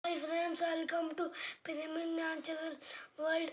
Hi friends, welcome to Pyramid Natural World.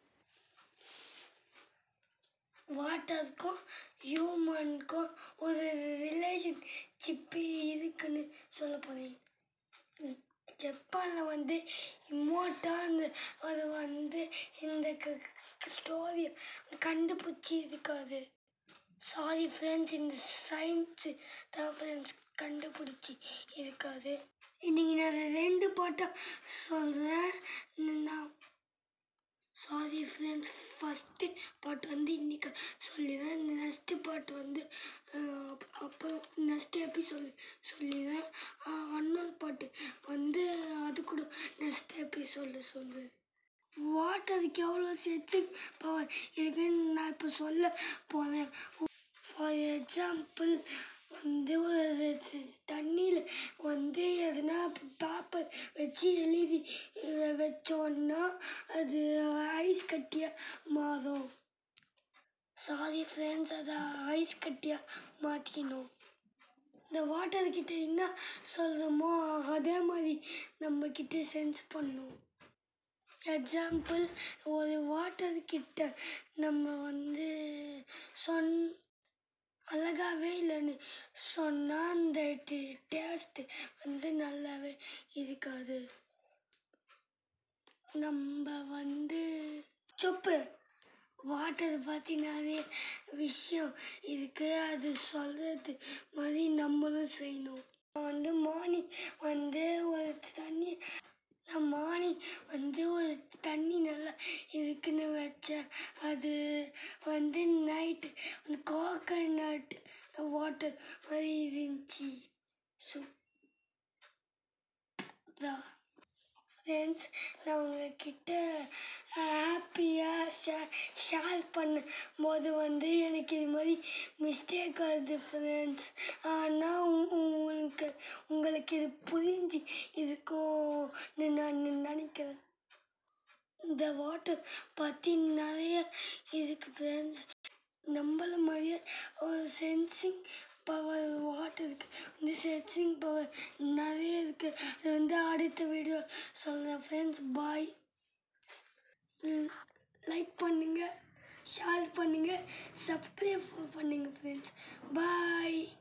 வாட்டருக்கும் ஹியூமனுக்கும் ஒரு relationship இருக்குன்னு சொல்ல போகிறேன். ஜப்பானில் இம்மோட்டான்னு அது இந்த ஸ்டோரியை கண்டுபிடிச்சி இருக்காது. சாரி ஃப்ரெண்ட்ஸ், இந்த சயின்ஸு தான் ஃப்ரெண்ட்ஸ் கண்டுபிடிச்சி இருக்காது. இன்றைக்கி நான் 2 பாட்டாக சொல்கிறேன். நான் சாரி ஃப்ரெண்ட்ஸ், ஃபஸ்ட்டு பாட்டு இன்றைக்கி சொல்லிடுறேன். நெக்ஸ்ட்டு பாட்டு அப்போ நெக்ஸ்ட் எபிசோட் சொல்லிடுறேன். இன்னொரு பாட்டு அது கூட நெக்ஸ்ட் எபிசோடில் சொல்கிறேன். வாட்டருக்கு எவ்வளோ சென்சிங் பவர் இருக்குன்னு நான் இப்போ சொல்ல போகிறேன். ஃபார் எக்ஸாம்பிள் ஒரு தண்ணியில் எதுனா பேப்பர் வச்சு எழுதி வச்சோன்னா அது ஐஸ் கட்டியாக மாறும். சாரி ஃப்ரெண்ட்ஸ், அதை ஐஸ் கட்டியாக மாற்றிக்கணும். இந்த வாட்டர்கிட்ட என்ன சொல்கிறோமோ அதே மாதிரி நம்மக்கிட்ட சென்ஸ் பண்ணணும். எக்ஸாம்பிள், ஒரு வாட்டர்கிட்ட நம்ம அழகாகவே இல்லைன்னு சொன்னால் அந்த டேஸ்ட்டு நல்லாவே இருக்காது. நம்ம சொப்பு வாட்டர் பற்றி நிறைய விஷயம் இருக்குது. அது சொல்கிறது மாதிரி நம்மளும் செய்யணும். மார்னிங் ஒரு தண்ணி ஒரு தண்ணி நல்லா இருக்குன்னு வச்சேன். அது நைட்டு கோகனட் வாட்டர் மாதிரி இருந்துச்சு. ஃப்ரெண்ட்ஸ், நான் உங்கள்கிட்ட ஹாப்பியாக ஷேர் பண்ணும்போது எனக்கு இது மாதிரி மிஸ்டேக் வருது ஃப்ரெண்ட்ஸ். ஆனால் உங்களுக்கு இது புரிஞ்சு இருக்கும்னு நான் நினைக்கிறேன். இந்த வாட்டர் பற்றி நிறைய இருக்குது ஃப்ரெண்ட்ஸ். நம்மள மாதிரியே ஒரு சென்சிங் பவர் வாட்டருக்கு சென்சிங் பவர் நிறைய இருக்குது. அது அடுத்த வீடியோ சொல்கிறேன் ஃப்ரெண்ட்ஸ். பாய். லைக் பண்ணுங்கள், ஷேர் பண்ணுங்கள், சப்ஸ்கிரைப் பண்ணுங்கள் ஃப்ரெண்ட்ஸ். பாய்.